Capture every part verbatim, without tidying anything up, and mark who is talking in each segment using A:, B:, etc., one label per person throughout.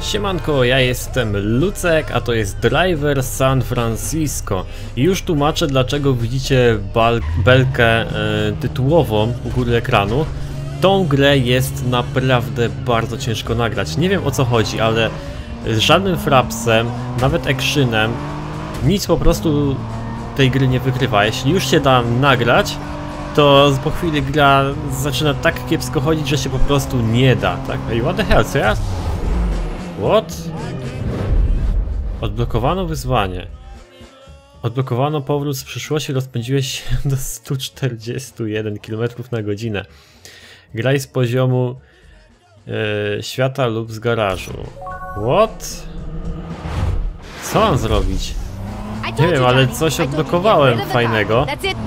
A: Siemanko, ja jestem Lucek, a to jest Driver San Francisco. I już tłumaczę, dlaczego widzicie belkę e, tytułową u góry ekranu. Tą grę jest naprawdę bardzo ciężko nagrać. Nie wiem, o co chodzi, ale z żadnym frapsem, nawet actionem, nic po prostu tej gry nie wykrywa. Jeśli już się da nagrać, to po chwili gra zaczyna tak kiepsko chodzić, że się po prostu nie da, tak? Ej, what the hell, co ja? What? Odblokowano wyzwanie. Odblokowano powrót z przyszłości, rozpędziłeś się do stu czterdziestu jeden kilometrów na godzinę. Graj z poziomu yy, świata lub z garażu. What? Co mam zrobić? Nie wiem, ale coś odblokowałem fajnego.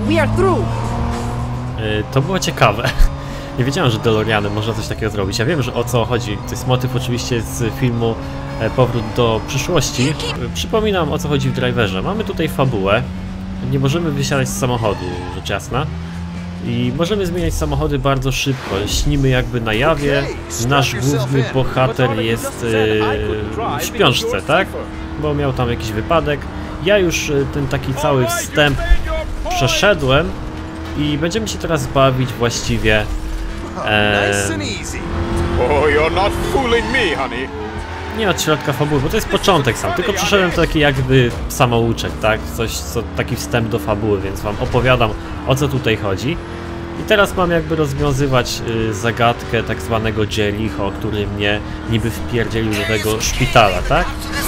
A: Yy, to było ciekawe. Nie wiedziałem, że DeLoreanem można coś takiego zrobić. Ja wiem, że o co chodzi. To jest motyw oczywiście z filmu e, Powrót do przyszłości. E, przypominam, o co chodzi w Driverze. Mamy tutaj fabułę. Nie możemy wysiadać z samochodu, rzecz jasna. I możemy zmieniać samochody bardzo szybko. Śnimy jakby na jawie. Nasz główny bohater jest e, w śpiączce, tak? Bo miał tam jakiś wypadek. Ja już e, ten taki cały wstęp przeszedłem. I będziemy się teraz bawić właściwie Eee, nie od środka fabuły, bo to jest początek sam, tylko przeszedłem taki jakby samouczek, tak? Coś, co, taki wstęp do fabuły, więc wam opowiadam, o co tutaj chodzi. I teraz mam jakby rozwiązywać y, zagadkę tak zwanego Jericho, który mnie niby wpierdzielił do tego szpitala, tak?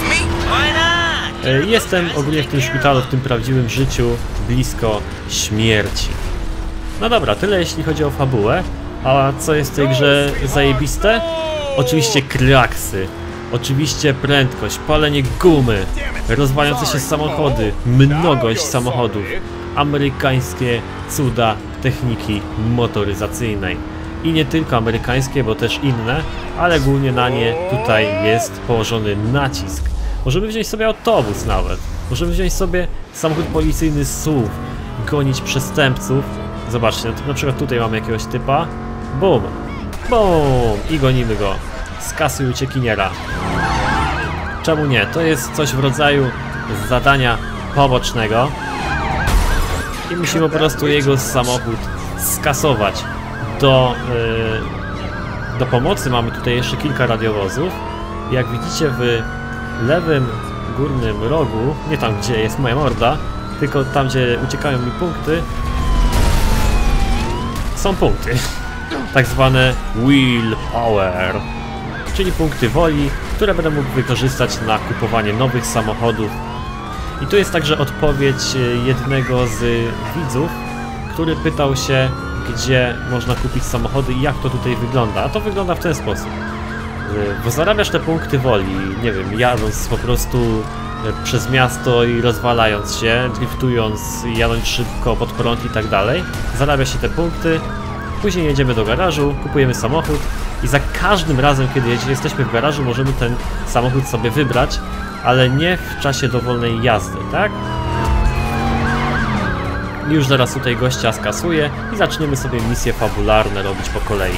A: Y, jestem ogólnie w tym szpitalu, w tym prawdziwym życiu, blisko śmierci. No dobra, tyle jeśli chodzi o fabułę. A co jest w tej grze zajebiste? Oczywiście kraksy, oczywiście prędkość, palenie gumy, rozwalające się samochody, mnogość samochodów, amerykańskie cuda techniki motoryzacyjnej. I nie tylko amerykańskie, bo też inne, ale głównie na nie tutaj jest położony nacisk. Możemy wziąć sobie autobus nawet, możemy wziąć sobie samochód policyjny S U V, gonić przestępców. Zobaczcie, na przykład tutaj mamy jakiegoś typa. Bum! Bum! I gonimy go. Skasuj uciekiniera. Czemu nie? To jest coś w rodzaju zadania pobocznego. I musimy po prostu jego samochód skasować. Do, yy, do pomocy mamy tutaj jeszcze kilka radiowozów. Jak widzicie w lewym górnym rogu, nie tam gdzie jest moja morda, tylko tam gdzie uciekają mi punkty, są punkty. Tak zwane willpower, czyli punkty woli, które będę mógł wykorzystać na kupowanie nowych samochodów. I tu jest także odpowiedź jednego z widzów, który pytał się, gdzie można kupić samochody i jak to tutaj wygląda. A to wygląda w ten sposób. Bo zarabiasz te punkty woli, nie wiem, jadąc po prostu przez miasto i rozwalając się, driftując, jadąc szybko pod prąd i tak dalej. Zarabia się te punkty. Później jedziemy do garażu, kupujemy samochód i za każdym razem, kiedy jesteśmy w garażu, możemy ten samochód sobie wybrać, ale nie w czasie dowolnej jazdy, tak? Już zaraz tutaj gościa skasuję i zaczniemy sobie misje fabularne robić po kolei.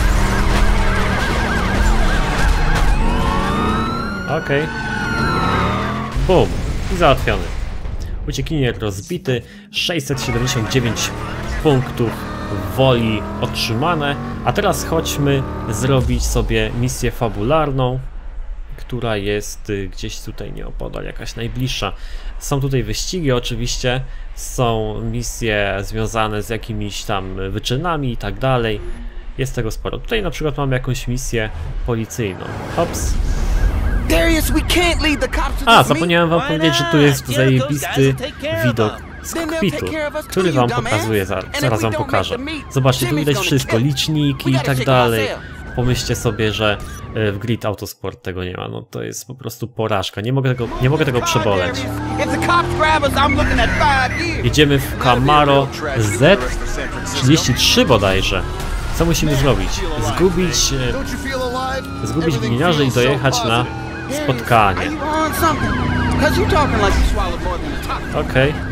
A: Okej. Okay. Bum! I załatwiony. Uciekinier rozbity, sześćset siedemdziesiąt dziewięć punktów woli otrzymane, a teraz chodźmy zrobić sobie misję fabularną, która jest gdzieś tutaj nieopodal, jakaś najbliższa. Są tutaj wyścigi oczywiście, są misje związane z jakimiś tam wyczynami i tak dalej, jest tego sporo. Tutaj na przykład mamy jakąś misję policyjną. Hops. A, zapomniałem wam powiedzieć, że tu jest zajebisty widok z kokpitu, który wam pokazuję, zaraz wam pokażę. Zobaczcie, tu widać wszystko, liczniki i tak dalej. Pomyślcie sobie, że w Grid Autosport tego nie ma, no to jest po prostu porażka, nie mogę tego, nie mogę tego przeboleć. Jedziemy w Camaro Z trzydzieści trzy bodajże. Co musimy zrobić? Zgubić, zgubić gliniarzy i dojechać na spotkanie. Okej. Okay.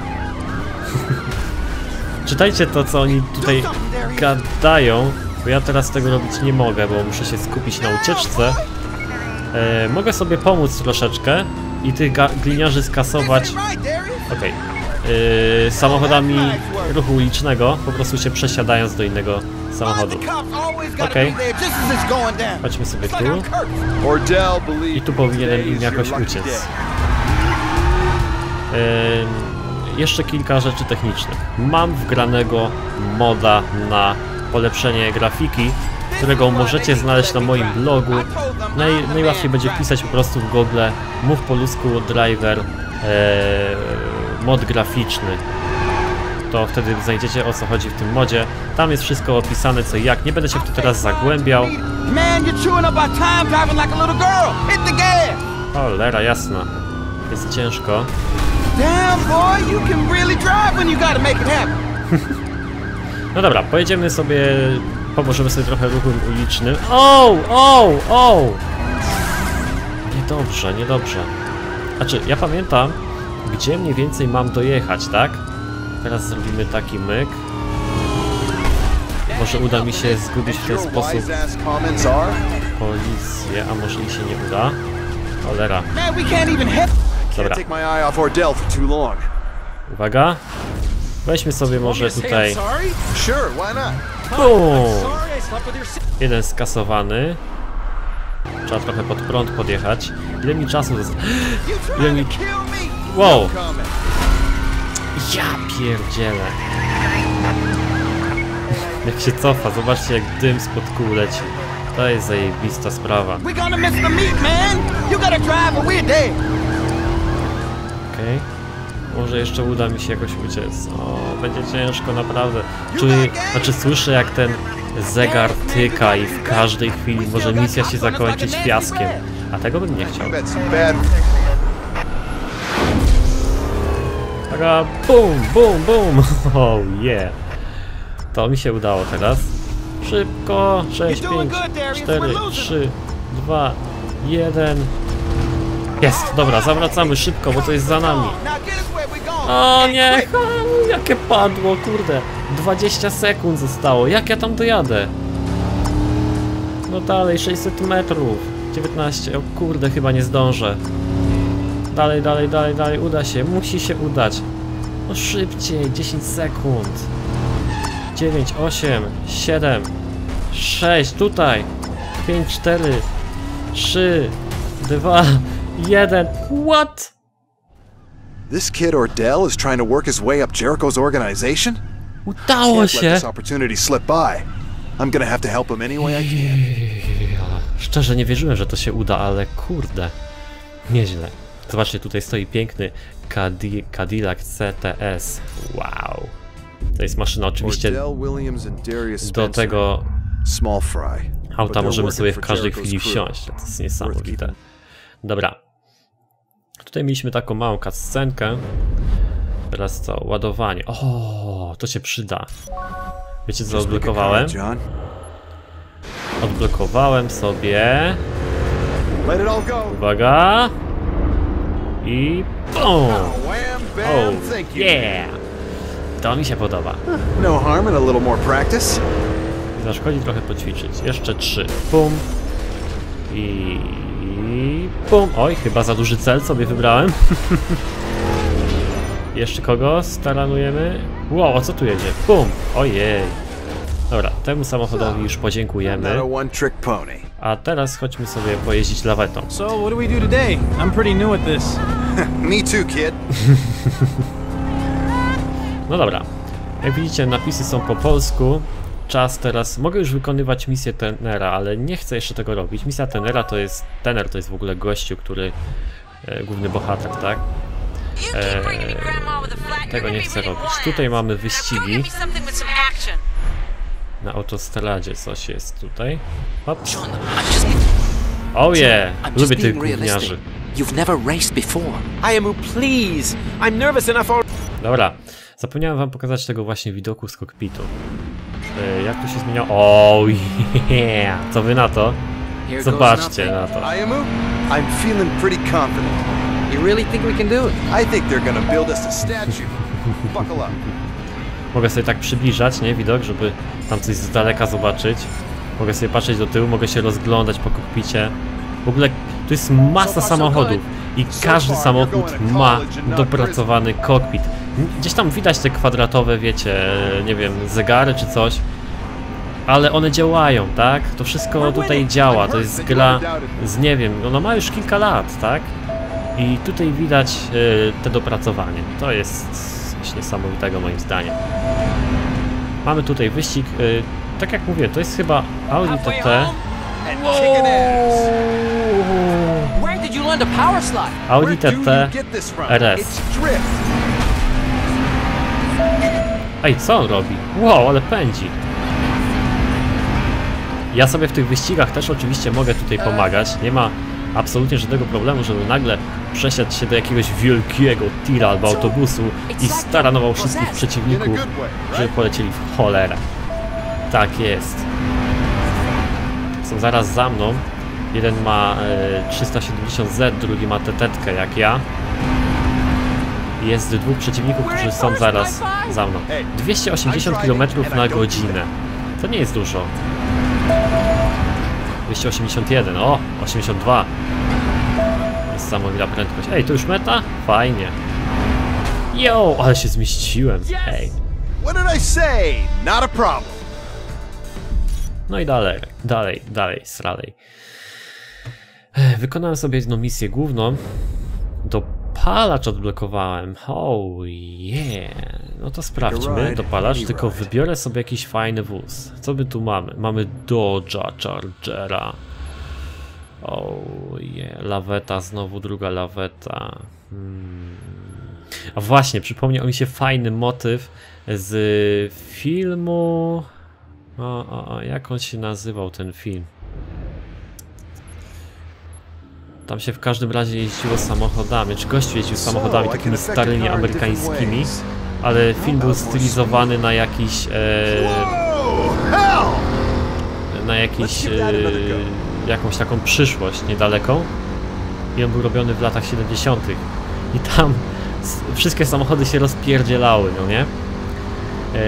A: Czytajcie to, co oni tutaj gadają, bo ja teraz tego robić nie mogę, bo muszę się skupić na ucieczce. E, mogę sobie pomóc troszeczkę i tych gliniarzy skasować. Okej. Okay. Samochodami ruchu ulicznego, po prostu się przesiadając do innego samochodu. Okej. Okay. Chodźmy sobie tu. I tu powinienem im jakoś uciec. Yy, jeszcze kilka rzeczy technicznych. Mam wgranego moda na polepszenie grafiki, którego możecie znaleźć na moim blogu. Naj, najłatwiej będzie wpisać po prostu w Google mów po ludzku driver yy, mod graficzny. To wtedy znajdziecie, o co chodzi w tym modzie. Tam jest wszystko opisane co i jak. Nie będę się w to teraz zagłębiał. Cholera jasna. Jest ciężko. No dobra, pojedziemy sobie, pomożemy sobie trochę ruchu ulicznym. O, o, o! Niedobrze, niedobrze. Znaczy, ja pamiętam, gdzie mniej więcej mam dojechać, tak? Teraz zrobimy taki myk. Może uda mi się zgubić w ten sposób policję, a może mi się nie uda. Cholera. Dobra. Uwaga. Weźmy sobie może tutaj... Bum! Jeden skasowany. Trzeba trochę pod prąd podjechać. Ile mi czasu zostało? Ile mi... Wow! Ja pierdzielę. Jak się cofa, zobaczcie jak dym spod kół leci. To jest zajebista sprawa. Okej. Okay. Może jeszcze uda mi się jakoś uciec. O, będzie ciężko naprawdę. Czuję, znaczy słyszę jak ten zegar tyka i w każdej chwili może misja się zakończyć fiaskiem. A tego bym nie chciał. Taka bum, bum, bum. Oh yeah. To mi się udało teraz. Szybko. sześć, pięć, cztery, trzy, dwa, jeden. Jest, dobra, zawracamy szybko, bo to jest za nami. O nie, jakie padło, kurde. dwadzieścia sekund zostało, jak ja tam dojadę? No dalej, sześćset metrów. dziewiętnaście, o kurde, chyba nie zdążę. Dalej, dalej, dalej, dalej, uda się, musi się udać. No szybciej, dziesięć sekund. dziewięć, osiem, siedem, sześć, tutaj. pięć, cztery, trzy, dwa, jeden. What?
B: This kid Ordell is trying to work his way up Jericho's organization?
A: Udało się.
B: Let this opportunity slip by. I'm gonna have to help him any way I can.
A: Szczerze nie wierzyłem, że to się uda, ale kurde. Nieźle. Zobaczcie, tutaj stoi piękny Cadi Cadillac C T S. Wow. To jest maszyna oczywiście do tego auta możemy sobie w każdej chwili wsiąść. To jest niesamowite. Dobra. Tutaj mieliśmy taką małą cutscenkę. Teraz co? Ładowanie. O, to się przyda. Wiecie co odblokowałem? Odblokowałem sobie. Uwaga. I bum! Oh, yeah! To mi się podoba.
B: No harm in a little more practice.
A: Nie zaszkodzi trochę poćwiczyć. Jeszcze trzy. Pum. I... Pum. Oj, chyba za duży cel sobie wybrałem. Jeszcze kogo staranujemy? Wow, o co tu jedzie? Pum. Ojej. Dobra, temu samochodowi już podziękujemy. A teraz chodźmy sobie pojeździć lawetą.
C: So, what do we do today? I'm pretty new at this.
B: Me too, kid.
A: No dobra. Jak widzicie, napisy są po polsku. Czas teraz... Mogę już wykonywać misję Tenera, ale nie chcę jeszcze tego robić. Misja Tenera to jest... Tener to jest w ogóle gościu, który... E, główny bohater, tak? E, tego nie chcę robić. Tutaj mamy wyścigi. Na autostradzie coś jest tutaj. Hop. Oh yeah! Lubię tych gówniarzy. Dobra. Zapomniałem wam pokazać tego właśnie widoku z kokpitu. E, jak to się zmienia? O yeah! Co wy na to? Zobaczcie na to.
B: I'm feeling pretty confident.
C: You really think we can do it?
B: I think they're gonna build us a statue. Buckle up.
A: Mogę sobie tak przybliżać, nie? Widok, żeby tam coś z daleka zobaczyć. Mogę sobie patrzeć do tyłu, mogę się rozglądać po kokpicie. W ogóle Tu jest masa samochodów i każdy samochód ma dopracowany kokpit. Gdzieś tam widać te kwadratowe, wiecie, nie wiem, zegary czy coś, ale one działają, tak? To wszystko tutaj działa, to jest gra z, nie wiem, ona ma już kilka lat, tak? I tutaj widać y, te dopracowanie. To jest coś niesamowitego moim zdaniem. Mamy tutaj wyścig, y, tak jak mówię, to jest chyba Audi T T. Audi T T R S. Ej, co on robi? Wow, ale pędzi. Ja sobie w tych wyścigach też oczywiście mogę tutaj pomagać. Nie ma absolutnie żadnego problemu, żeby nagle przesiadł się do jakiegoś wielkiego tira albo autobusu i staranował wszystkich przeciwników, żeby polecieli w cholerę. Tak jest. Są zaraz za mną. Jeden ma e, trzysta siedemdziesiąt Z, drugi ma tetetkę jak ja. Jest dwóch przeciwników, którzy są zaraz za mną. dwieście osiemdziesiąt kilometrów na godzinę. To nie jest dużo. dwieście osiemdziesiąt jeden, o, osiemdziesiąt dwa. Niesamowita prędkość. Ej, to już meta? Fajnie. Yo, ale się zmieściłem. Hej. No i dalej, dalej, dalej, sralej. Wykonałem sobie jedną misję główną. Dopalacz odblokowałem. Oh yeah. No to sprawdźmy. Dopalacz, tylko wybiorę sobie jakiś fajny wóz. Co my tu mamy? Mamy Dodge'a Chargera. Oh yeah. Laweta, znowu druga laweta. Hmm. A właśnie, przypomniał mi się fajny motyw z filmu... O, o, o, jak on się nazywał ten film? Tam się w każdym razie jeździło samochodami, czy gościu jeździł samochodami takimi starymi amerykańskimi, ale film był stylizowany na jakiś e, na jakiś e, jakąś taką przyszłość niedaleką i on był robiony w latach siedemdziesiątych i tam wszystkie samochody się rozpierdzielały, no nie? E,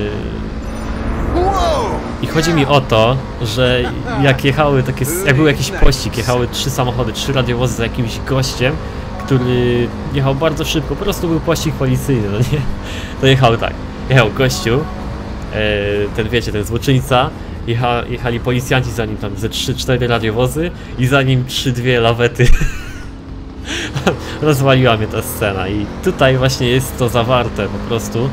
A: I chodzi mi o to, że jak jechały takie, jak był jakiś pościg, jechały trzy samochody, trzy radiowozy za jakimś gościem, który jechał bardzo szybko, po prostu był pościg policyjny, no nie? To jechał tak, jechał gościu, e, ten wiecie, ten złoczyńca, jecha, jechali policjanci za nim tam ze trzy cztery radiowozy i za nim trzy dwie lawety. Rozwaliła mnie ta scena i tutaj właśnie jest to zawarte po prostu,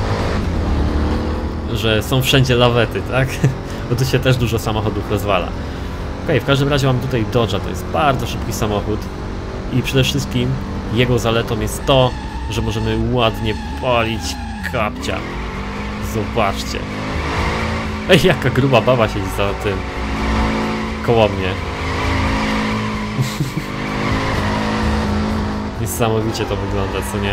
A: że są wszędzie lawety, tak? Bo tu się też dużo samochodów rozwala. Okej, okay, w każdym razie mam tutaj Dodge'a, to jest bardzo szybki samochód i przede wszystkim jego zaletą jest to, że możemy ładnie palić kapcia. Zobaczcie. Ej, jaka gruba baba siedzi za tym koło mnie. Niesamowicie to wygląda, co nie?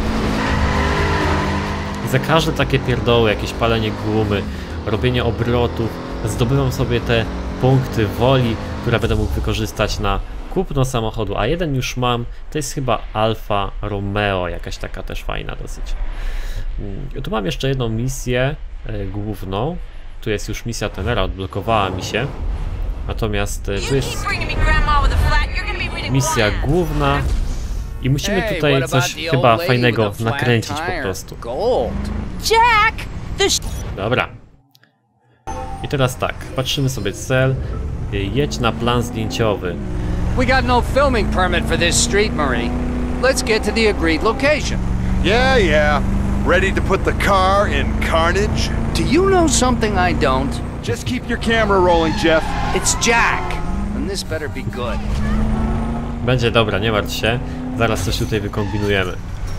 A: Za każde takie pierdoły, jakieś palenie gumy, robienie obrotów, zdobywam sobie te punkty woli, które będę mógł wykorzystać na kupno samochodu, a jeden już mam, to jest chyba Alfa Romeo, jakaś taka też fajna dosyć. Tu mam jeszcze jedną misję e, główną, tu jest już misja Tenera, odblokowała mi się, natomiast e, tu jest misja główna. I musimy tutaj coś chyba fajnego nakręcić po prostu. Dobra. I teraz tak, patrzymy sobie cel. Jedź na plan zdjęciowy.
D: We got no filming permit for this street, Marie. Let's get to the agreed location.
B: Yeah, yeah. Ready to put the car in carnage?
D: Do you know something I don't?
B: Just keep your camera rolling, Jeff.
D: It's Jack, and this better be good.
A: Będzie dobra, nie martw się. Zaraz coś tutaj wykombinujemy.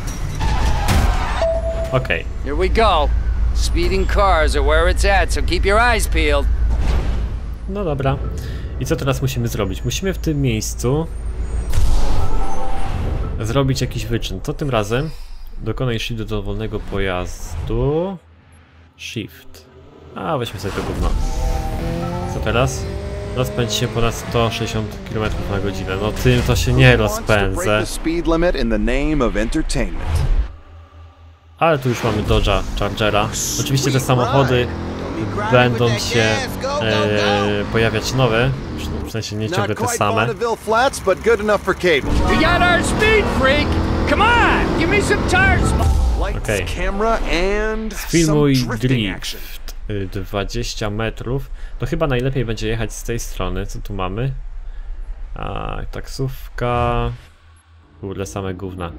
A: Okej. Okay.
D: Here we go. Speeding cars are where it's at, so keep your eyes peeled.
A: No dobra. I co teraz musimy zrobić? Musimy w tym miejscu zrobić jakiś wyczyn. Co tym razem? Dokonaj shift do dowolnego pojazdu. Shift. A, weźmy sobie to gówno. Co teraz? Rozpędź się ponad sto sześćdziesiąt kilometrów na godzinę. No tym to się nie rozpędzę. Ale tu już mamy Dodge'a Chargera. Oczywiście te samochody będą się e, pojawiać nowe. w sensie nie
B: Not
A: ciągle te
B: quite
A: same.
B: Bonneville Flats, but good enough for cable.
D: We got our speed freak. Come on, give me some tires.
B: Lights,
A: Okay.
B: camera, and some
A: Filmuj
B: drifting action.
A: drift. Y, dwadzieścia metrów. To chyba najlepiej będzie jechać z tej strony. Co tu mamy? A, taksówka. Kurde, same gówna.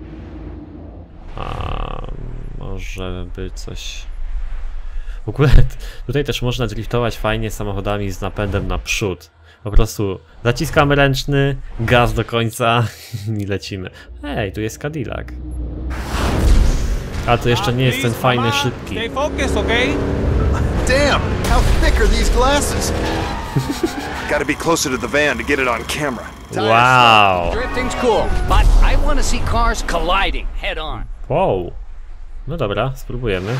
A: A, może by coś... W ogóle tutaj też można driftować fajnie samochodami z napędem na przód. Po prostu zaciskamy ręczny, gaz do końca i lecimy. Hej, tu jest Cadillac. A to jeszcze nie jest ten fajny, szybki.
E: Stay focused, okay?
B: Damn! How thick are these glasses? Gotta be closer to the van to get it on camera.
A: Wow!
D: Drifting's cool, but I want to see cars colliding head on.
A: Wow! No dobra, spróbujemy.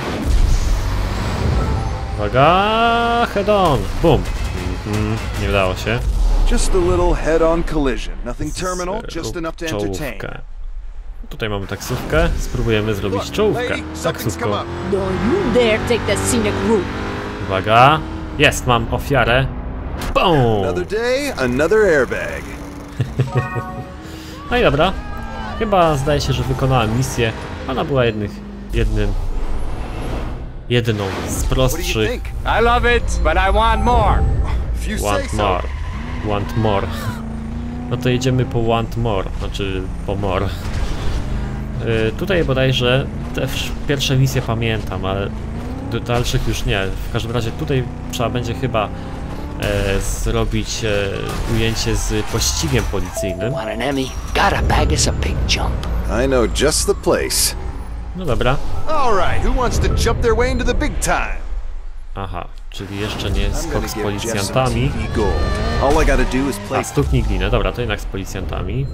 A: Uwaga! Head on! Boom! Mhm, nie udało się.
B: Just a little head-on collision. Nothing terminal, just enough to entertain.
A: Czołówkę. Tutaj mamy taksówkę. Spróbujemy zrobić czołówkę.
B: Lady, something's
A: Taksówką.
B: come up.
F: Don't you dare take the scenic route.
A: Uwaga! Jest, mam ofiarę. Boom!
B: Another day, another airbag.
A: No i dobra. Chyba zdaje się, że wykonałem misję. Ona była jednych, jednym... jedną z
B: What do you
A: prostszych.
B: think?
D: I love it, but I want more.
B: If you say
A: Want
B: so.
A: more. Want more. No to jedziemy po want more, znaczy po more. Yy, tutaj bodajże te wsz- pierwsze misje pamiętam, ale do dalszych już nie. W każdym razie tutaj trzeba będzie chyba e, zrobić e, ujęcie z pościgiem policyjnym.
D: Want an Emmy? Gotta bag us a big jump.
B: I know just the place.
A: No dobra.
B: All right, who wants to jump their way into the big time?
A: Aha, czyli jeszcze nie
B: I'm
A: skok
B: gonna
A: z
B: give Jeff some
A: policjantami.
B: T V gold. All I gotta do is play.
A: A, stuknij glinę. Dobra, to jednak z policjantami.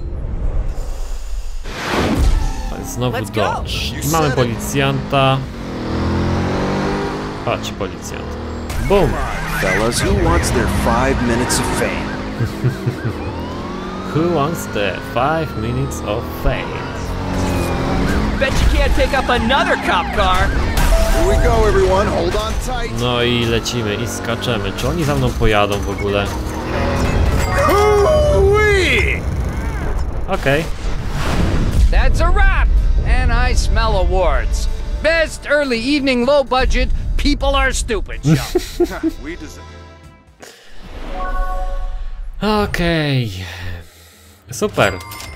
A: Znowu
D: Let's go.
A: dodge. I mamy policjanta. Chodź, policjant. Boom!
B: Fellas, who wants their five minutes of fame?
A: Who wants the five minutes of fame?
C: Bet you can't take up another cop car.
B: Here we go, everyone. Hold on tight.
A: No i lecimy i skaczemy. Czy oni za mną pojadą w ogóle?
B: Hoo-wee!
A: Okej.
D: That's a wrap, and I smell awards. Best early evening low budget people are stupid show.
B: We deserve.
A: Okej. Super.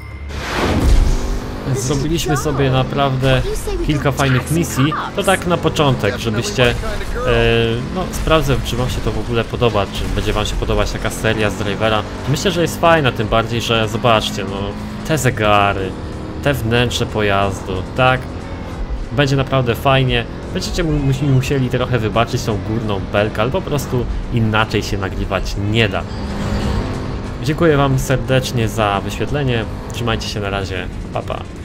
A: Zrobiliśmy sobie naprawdę kilka fajnych misji. To tak na początek, żebyście... E, no, sprawdzę, czy wam się to w ogóle podoba, czy będzie wam się podobać taka seria z Drivera. Myślę, że jest fajna, tym bardziej, że zobaczcie, no, te zegary, te wnętrze pojazdu, tak? Będzie naprawdę fajnie. Będziecie mu musieli trochę wybaczyć tą górną belkę, ale po prostu inaczej się nagrywać nie da. Dziękuję wam serdecznie za wyświetlenie. Trzymajcie się na razie. Pa, pa.